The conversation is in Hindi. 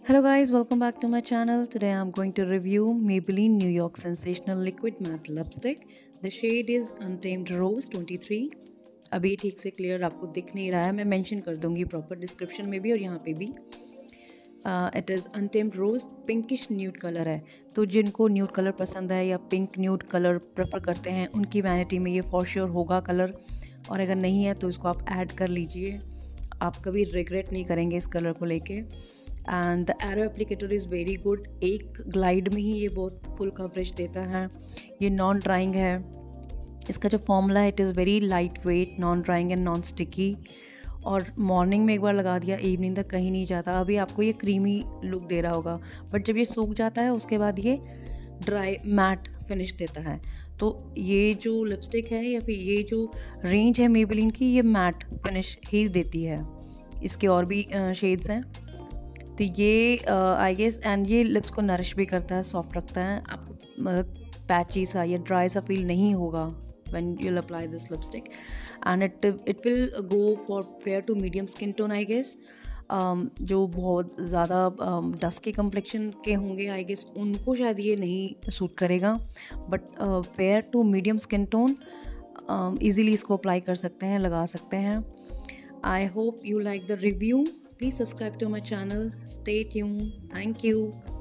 Hello guys, welcome back to my channel. Today I'm going to review Maybelline New York Sensational Liquid Matte Lipstick. The shade is Untamed Rose 23. अभी ठीक से क्लियर आपको दिख नहीं रहा है, मैं मेंशन कर दूंगी प्रॉपर डिस्क्रिप्शन में भी और यहाँ पे भी। It is untamed rose, pinkish nude colour है। तो जिनको न्यूड कलर पसंद है या पिंक न्यूड कलर प्रेफर करते हैं उनकी वैनिटी में ये फॉर श्योर होगा कलर, और अगर नहीं है तो इसको आप ऐड कर लीजिए, आप कभी रिग्रेट नहीं करेंगे इस कलर को लेके। And the arrow applicator is very good, एक ग्लाइड में ही ये बहुत फुल कवरेज देता है। ये नॉन ड्राइंग है, इसका जो फॉर्मूला है it is very light weight, non drying and non sticky, और मॉर्निंग में एक बार लगा दिया इवनिंग तक कहीं नहीं जाता। अभी आपको ये क्रीमी लुक दे रहा होगा, बट जब ये सूख जाता है उसके बाद ये ड्राई मैट फिनिश देता है। तो ये जो लिपस्टिक है या फिर ये जो रेंज है मेबेलिन की, ये मैट फिनिश ही देती है। इसके और भी शेड्स हैं। तो ये आई गेस, एंड ये लिप्स को नरिश भी करता है, सॉफ्ट रखता है, आपको मतलब पैची सा या ड्राई सा फील नहीं होगा when you'll apply this lipstick, and it will go for fair to medium skin tone I guess. जो बहुत ज़्यादा डस्की कम्प्लेक्शन के होंगे आई गेस उनको शायद ये नहीं सूट करेगा, but fair to medium skin tone easily इसको अप्लाई कर सकते हैं, लगा सकते हैं। I hope you like the review. Please subscribe to my channel. Stay tuned. Thank you.